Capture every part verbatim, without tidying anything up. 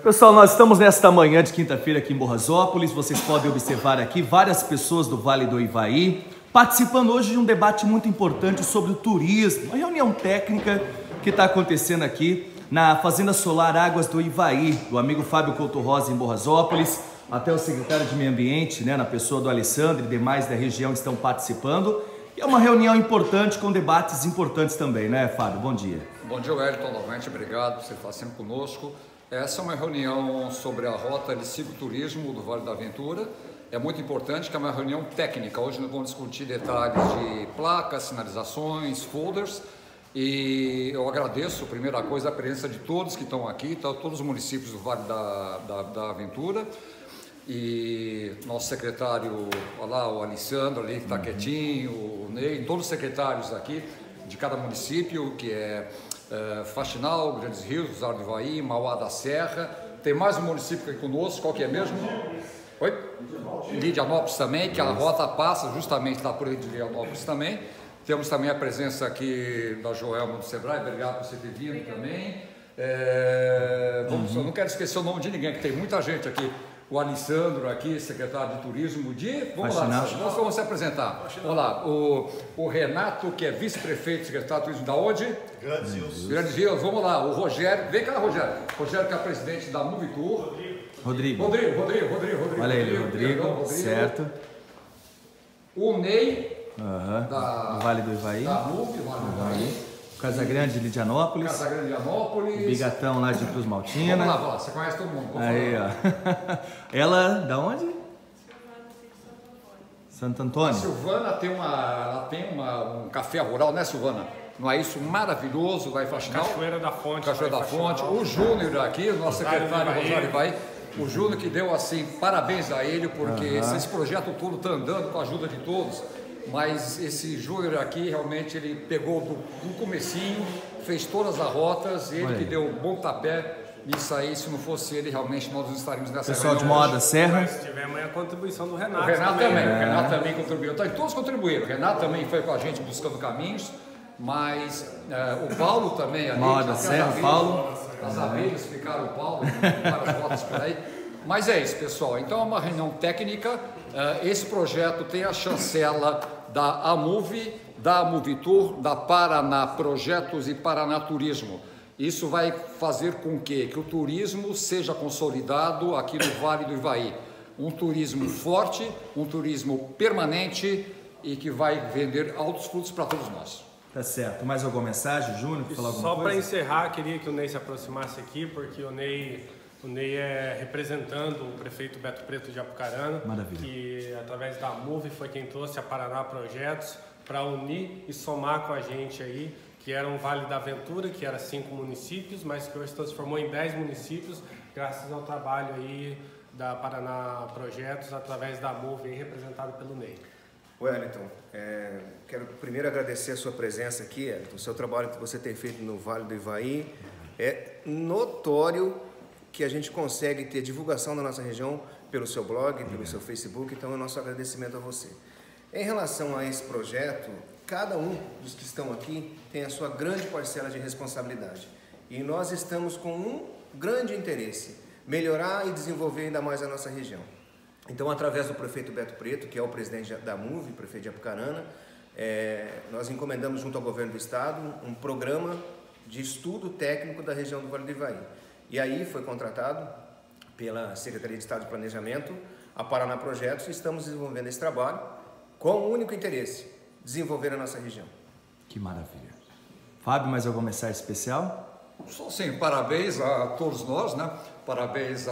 Pessoal, nós estamos nesta manhã de quinta-feira aqui em Borrasópolis. Vocês podem observar aqui várias pessoas do Vale do Ivaí participando hoje de um debate muito importante sobre o turismo. Uma reunião técnica que está acontecendo aqui na Fazenda Solar Águas do Ivaí, do amigo Fábio Couto Rosa em Borrasópolis. Até o secretário de Meio Ambiente, né, na pessoa do Alessandro e demais da região estão participando. E é uma reunião importante com debates importantes também, né, Fábio? Bom dia. Bom dia, Wellington, novamente, obrigado por você estar sempre conosco. Essa é uma reunião sobre a rota de cicloturismo do Vale da Aventura. É muito importante que é uma reunião técnica. Hoje nós vamos discutir detalhes de placas, sinalizações, folders. E eu agradeço, primeira coisa, a presença de todos que estão aqui, tá, todos os municípios do Vale da, da, da Aventura. E nosso secretário, olha lá, o Alessandro ali que está quietinho, o Ney, todos os secretários aqui de cada município, que é uh, Faxinal, Grandes Rios, Rosário do Ivaí, Mauá da Serra. Tem mais um município aqui conosco, qual que é mesmo? Oi? Lidianópolis também, que a rota passa justamente lá por Lidianópolis também. Temos também a presença aqui da Joelma do Sebrae, obrigado por você ter vindo também. É, vamos, uhum. Eu não quero esquecer o nome de ninguém, que tem muita gente aqui. O Alessandro aqui, secretário de Turismo de... Vamos Faxinal. Lá, nós vamos se apresentar. Faxinal. Vamos lá, o, o Renato, que é vice-prefeito, secretário de Turismo da onde? Grandes Rios. Grandes Rios, vamos lá. O Rogério, vem cá, Rogério. Rogério, que é presidente da Movitur. Rodrigo. Rodrigo, Rodrigo, Rodrigo, Rodrigo. Olha ele, Rodrigo, Rodrigo, certo. O Ney, uhum. da, do Vale do Ivaí. Da Move, Vale do Ivaí. Uhum. Casagrande de Lidianópolis. Casagrande de Lidianópolis. Bigatão lá de Cruz Maltina. Vamos lá, vamos lá, você conhece todo mundo. Vamos aí, ó. Ela, da onde? Santo Antônio. A Silvana tem, uma, ela tem uma, um café rural, né, Silvana? Não é isso? Maravilhoso, vai Faxinal. Cachoeira da Fonte. Cachoeira da Fonte. O Júnior aqui, o nosso secretário Rosário Ivaí. O Júnior que deu, assim, parabéns a ele, porque uhum. esse, esse projeto todo está andando com a ajuda de todos. Mas esse Júnior aqui, realmente, ele pegou do, do comecinho, fez todas as rotas, ele Oi. que deu um bom tapé nisso aí. Se não fosse ele, realmente, nós não estaríamos nessa Pessoal de Mauá da Serra. Nós tivemos a contribuição do Renato. O Renato também, também. É. O Renato também contribuiu. Então, todos contribuíram. O Renato também foi com a gente buscando caminhos, mas é, o Paulo também. Ali, Mauá da Serra, abelhas, Paulo. As abelhas ficaram o Paulo, várias rotas por aí. Mas é isso, pessoal. Então, é uma reunião técnica. Esse projeto tem a chancela da Amuve, da Movitur, da Paraná Projetos e Paraná Turismo. Isso vai fazer com que, que o turismo seja consolidado aqui no Vale do Ivaí. Um turismo forte, um turismo permanente e que vai vender altos frutos para todos nós. Tá certo. Mais alguma mensagem, Júnior? Falar alguma Só coisa? para encerrar, queria que o Ney se aproximasse aqui, porque o Ney... O Ney é representando o prefeito Beto Preto de Apucarana, Maravilha. que através da Move foi quem trouxe a Paraná Projetos para unir e somar com a gente aí, que era um Vale da Aventura, que era cinco municípios, mas que hoje se transformou em dez municípios, graças ao trabalho aí da Paraná Projetos, através da Move, aí, representado pelo Ney. Wellington, é, quero primeiro agradecer a sua presença aqui, Wellington. O seu trabalho que você tem feito no Vale do Ivaí é notório, que a gente consegue ter divulgação da nossa região pelo seu blog, pelo seu Facebook, então é o nosso agradecimento a você. Em relação a esse projeto, cada um dos que estão aqui tem a sua grande parcela de responsabilidade. E nós estamos com um grande interesse, melhorar e desenvolver ainda mais a nossa região. Então, através do prefeito Beto Preto, que é o presidente da Move, prefeito de Apucarana, é, nós encomendamos junto ao governo do estado um programa de estudo técnico da região do Vale do Ivaí. E aí foi contratado pela Secretaria de Estado de Planejamento, a Paraná Projetos, e estamos desenvolvendo esse trabalho com o único interesse, desenvolver a nossa região. Que maravilha. Fábio, mais alguma mensagem especial? Só sim, parabéns a todos nós, né? Parabéns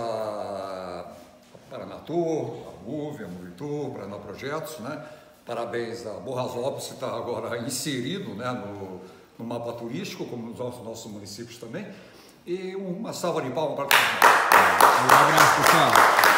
a Paranatur, a Move, a Movitur, Paraná Projetos, né? Parabéns a Borrasópolis, que está agora inserido, né, no, no mapa turístico, como nos nossos, nossos municípios também. E uma salva de palmas para todos nós. Um abraço, pessoal.